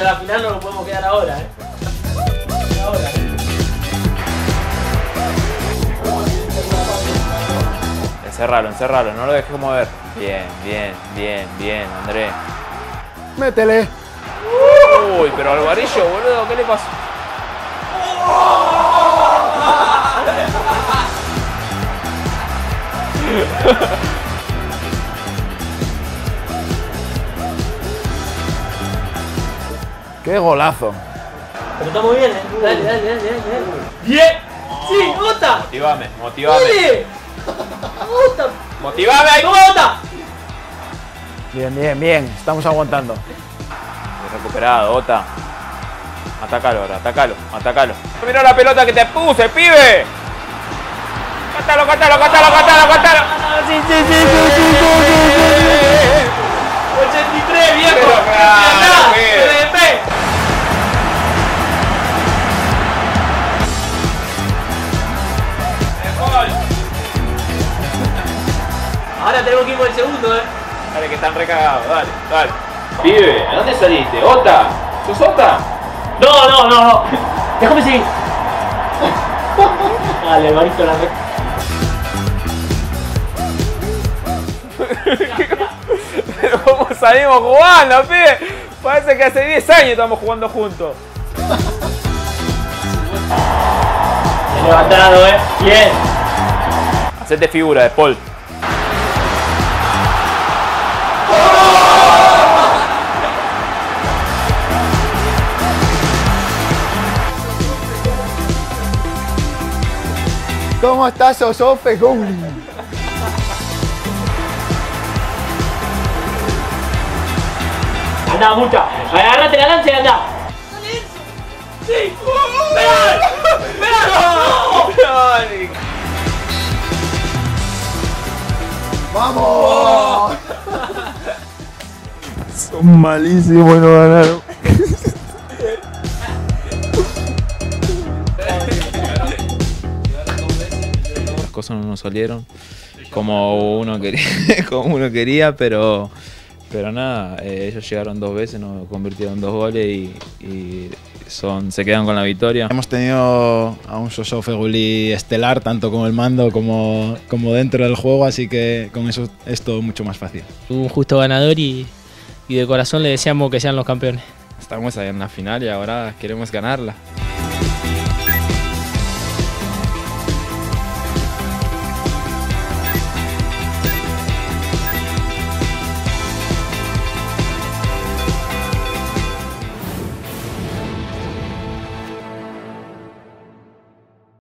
a la final no lo podemos quedar ahora, Encerralo, no lo dejes mover. Bien, André. Métele. Uy, pero Alvarillo, boludo, ¿qué le pasó? ¡Qué golazo! Pero estamos bien, Dale. ¡Bien! ¡Sí, Ota! Motivame. ¡Dale! ¡Ota! Motivame ahí. ¡Toma, Ota! Bien. Estamos aguantando. Recuperado, Ota. Atácalo ahora, atácalo. Mira la pelota que te puse, pibe. Cátalo. Sí. 83, viejo. Pero claro, PDP. Ahora tenemos que ir por el segundo, Dale, que están recagados, dale. Pibe, ¿a dónde saliste? ¿Ota? ¿Sos Ota? No. Déjame seguir. Dale, Marito, la Pero ¿cómo salimos jugando, pibe? Parece que hace 10 años estamos jugando juntos. Bien levantado, Bien. Hacete figura de Paul. ¿Cómo estás, Osofe Gouli? Anda, mucha. Agárrate la lanza y anda. ¡Sí! ¡Pegalo! ¡Vamos! Son malísimos y no ganaron. Las cosas no nos salieron como uno quería, pero nada, ellos llegaron 2 veces, nos convirtieron 2 goles y se quedan con la victoria. Hemos tenido a un Osofe Gouli estelar, tanto con el mando como dentro del juego, así que con eso es todo mucho más fácil. Un justo ganador y de corazón le deseamos que sean los campeones. Estamos ahí en la final y ahora queremos ganarla.